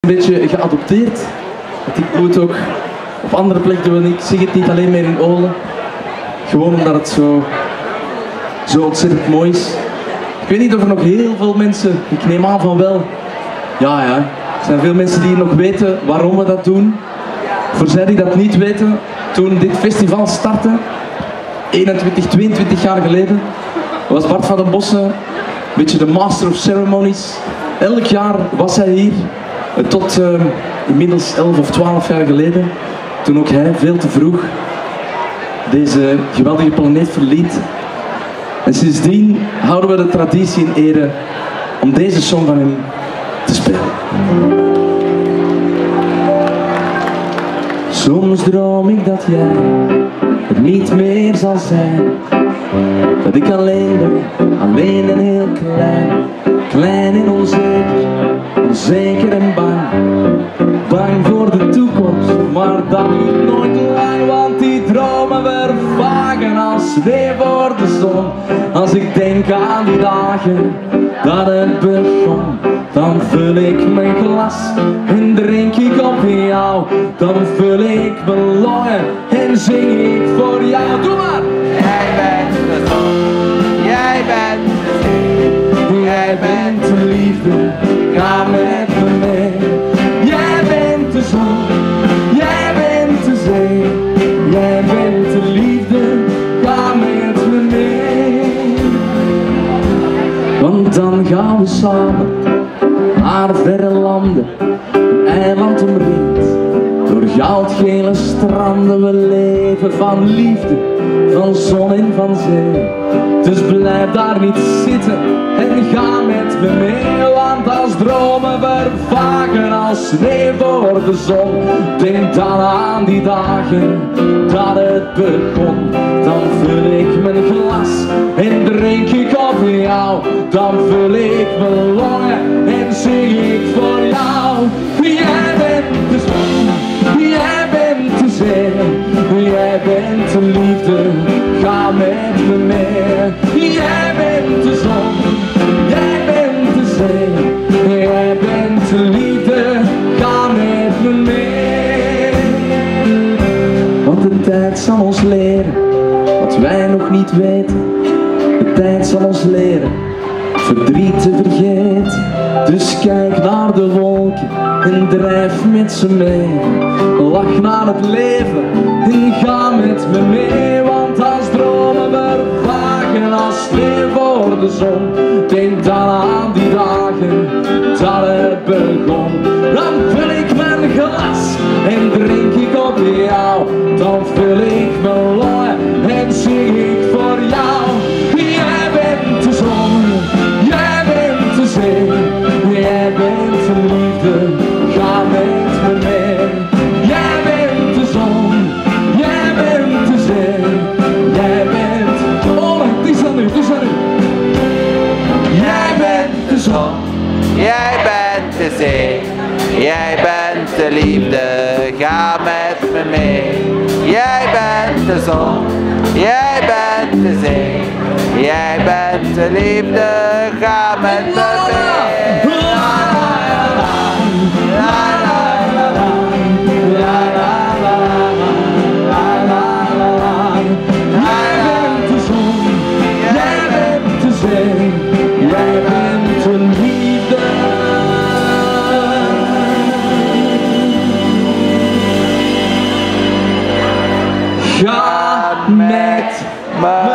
beetje geadopteerd. Want ik doe het ook op andere plekken doen. Ik zing het niet alleen meer in Olen. Gewoon omdat het zo ontzettend mooi is. Ik weet niet of er nog heel veel mensen, ik neem aan van wel. Ja, er zijn veel mensen die nog weten waarom we dat doen. Voor zij die dat niet weten, toen dit festival startte, 21, 22 jaar geleden, was Bart van den Bossen een beetje de master of ceremonies. Elk jaar was hij hier, tot inmiddels 11 of 12 jaar geleden, toen ook hij veel te vroeg deze geweldige planeet verliet. En sindsdien houden we de traditie in ere om deze song van hem te spelen. Soms droom ik dat jij er niet meer zal zijn. Dat ik alleen ben, alleen en heel klein. Klein en onzeker, onzeker en bang. Bang voor de toekomst, maar dat duurt nooit lang. Want die dromen vervagen als sneeuw voor de zon. Als ik denk aan die dagen dat het begon, dan vul ik mijn glas en drink ik op jou. Dan vul ik mijn longen en zing ik voor jou. Doe maar! Jij bent de zon, jij bent de zee, jij bent de liefde, ga met me mee. Jij bent de zon, jij bent de zee, jij bent de liefde, ga met me mee. Want dan gaan we samen naar verre landen, een eiland omringd door goudgele stranden. We leven van liefde, van zon en van zee. Dus blijf daar niet zitten en ga met me mee. Want als dromen vervagen als sneeuw voor de zon, denk dan aan die dagen dat het begon. Dan vul ik mijn glas en drink ik op jou. Dan vul ik mijn longen en zing ik voor jou. Jij bent de zon, jij bent de zee, jij bent de liefde, ga met me mee. Jij bent de zon, jij bent de zee, jij bent de liefde, ga met me mee. Want de tijd zal ons leren wat wij nog niet weten. De tijd zal ons leren verdriet te vergeten. Dus kijk naar de wolken en drijf met ze mee. Lach naar het leven en ga met me mee. Want als dromen vervagen als sneeuw voor de zon, denk dan aan die dagen dat het begon. Dan vul ik mijn glas en drink ik op jou. Dan vul ik mijn longen en zing ik voor jou. Jij bent de zon, jij bent de zee, jij bent de liefde, ga met me mee. Jij bent de zon, jij bent de zee, jij bent... Oh, het is aan u, het is aan u. Jij bent de zon, jij bent de zee, jij bent de liefde, ga met me mee. Jij bent de zon, jij bent de zee, jij bent de liefde, ga met me mee. Ga met me